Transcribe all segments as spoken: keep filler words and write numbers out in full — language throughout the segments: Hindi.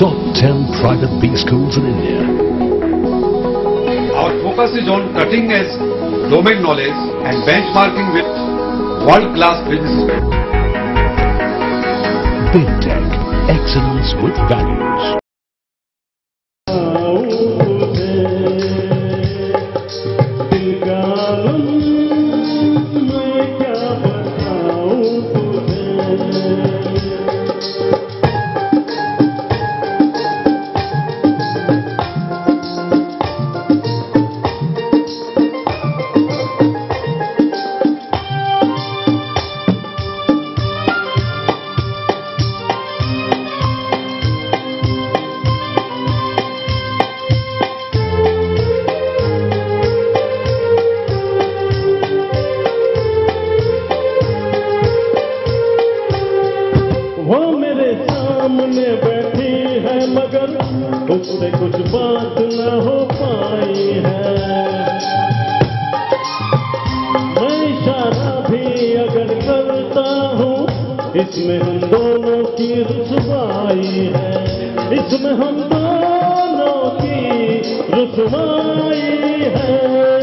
top ten private B schools in India. Our focus is on cutting edge domain knowledge and benchmarking with world-class businesses. Big Tech, excellence with values. सामने बैठी है मगर उससे कुछ बात न हो पाई है। मैं इशारा भी अगर करता हूँ इसमें हम दोनों की रुसवाई है, इसमें हम दोनों की रुसवाई है।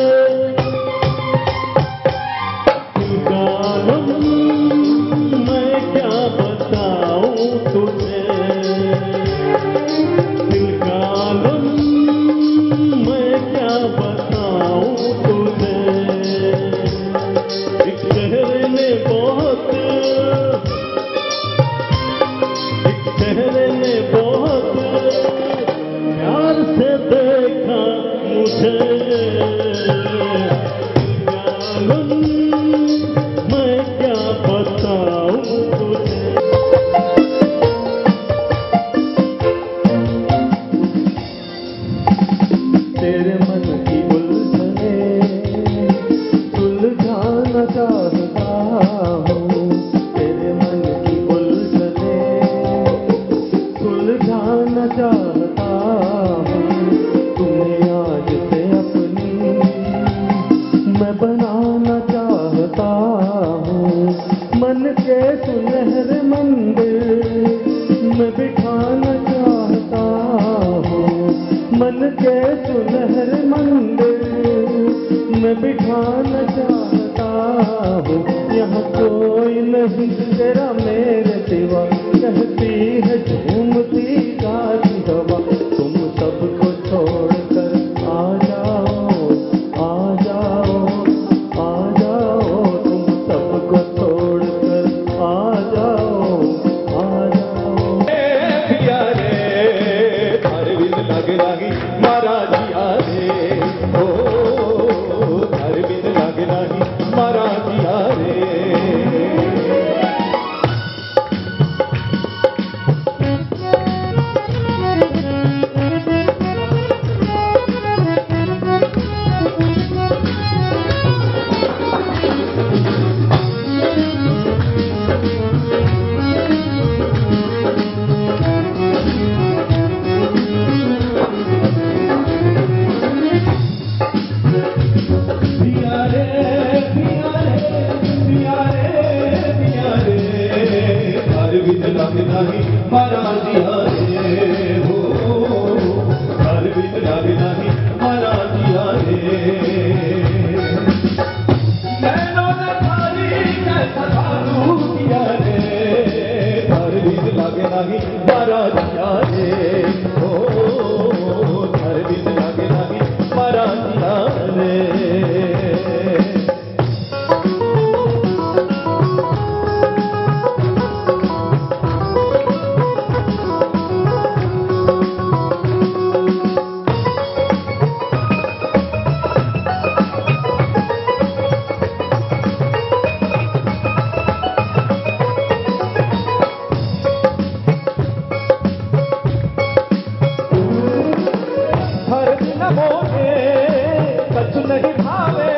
मन के सुनहरे मंदिर में बिठाना चाहता हूँ, मन के सुनहरे मंदिर में बिठाना चाहता हूँ। यहाँ कोई नहीं तेरा मेरे सिवा, कहती है झूमती गाती हवा। तुम सबको छोड़कर आ जाओ, आ जाओ, आ जाओ, तुम सबको छोड़कर आ जाओ, आ जाओ। पिया रे थारे बिन लागे लागी मारा जिया रे, ओ थारे बिन लागे लागी मारा जिया रे। मारा दिया रे हो, घर भी लागे नहीं मारा दिया रे। नैनों ने थारी कैसा जादू किया रे, घर भी लागे नहीं मारा दिया रे हो, घर भी लागे नहीं मारा दिया रे। नहीं भावे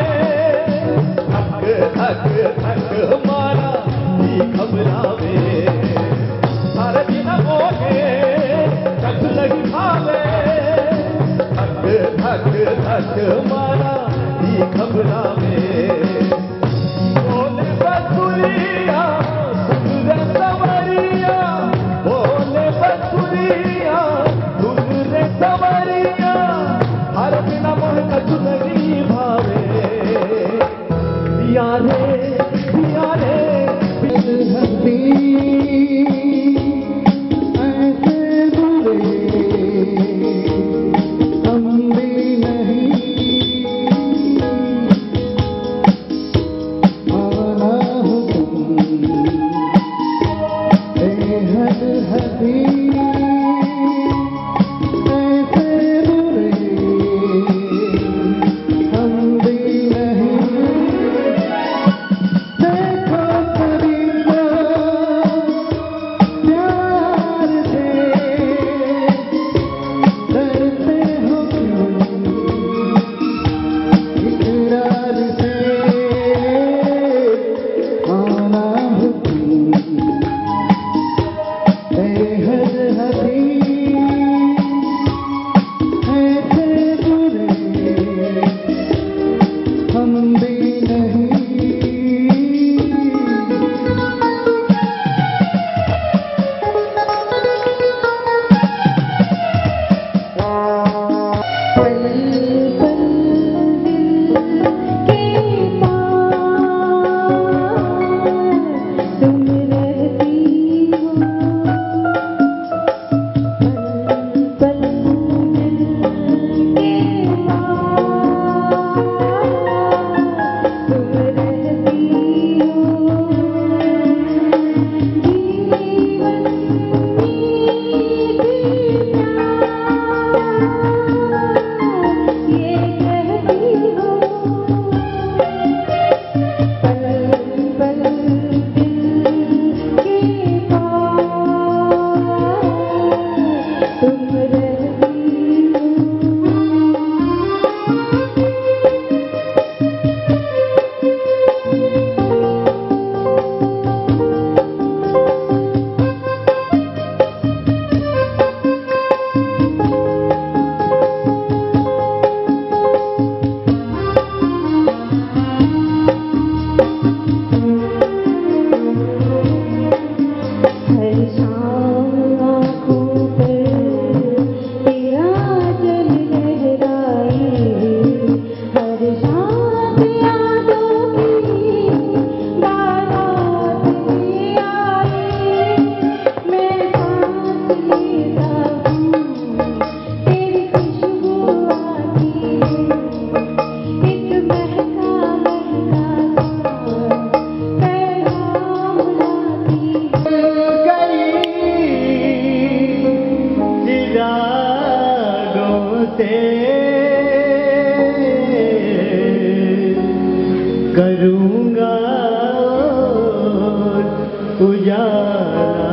थक थक थक मारा ही घबरावे, हर दिन बोले कछ नहीं भावे थक थक थक मारा ही घबरावे। बोले बसुरिया सुंदर सवरिया, बोले बसुरिया करूँगा उजाला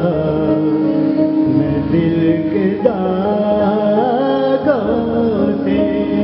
मैं दिल के दागों से।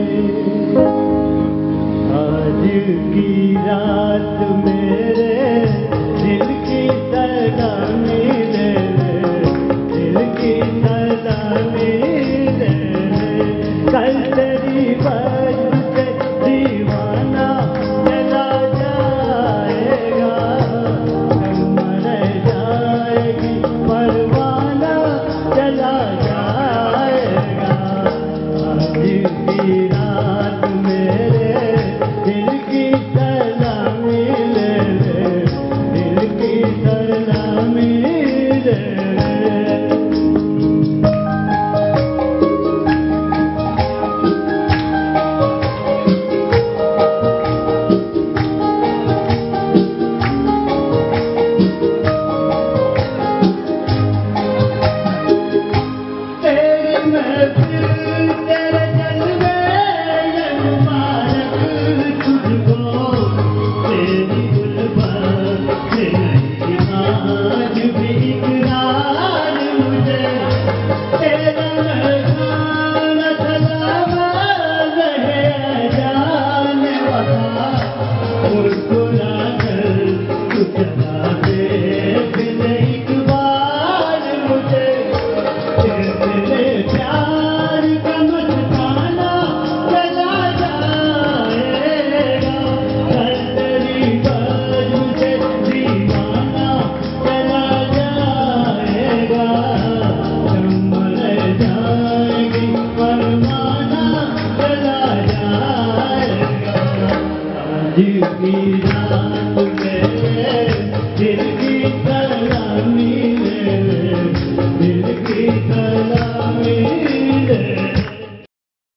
आज की रात मेरे दिल की सलामी दे ले, दिल की सलामी दे ले। कल तेरी वजह से दीवाना चला जाएगा, मर जाएगी परवाना चला जाएगा। आज की रात मेरे दिल की सलामी ले ले, दिल की सलामी ले ले। You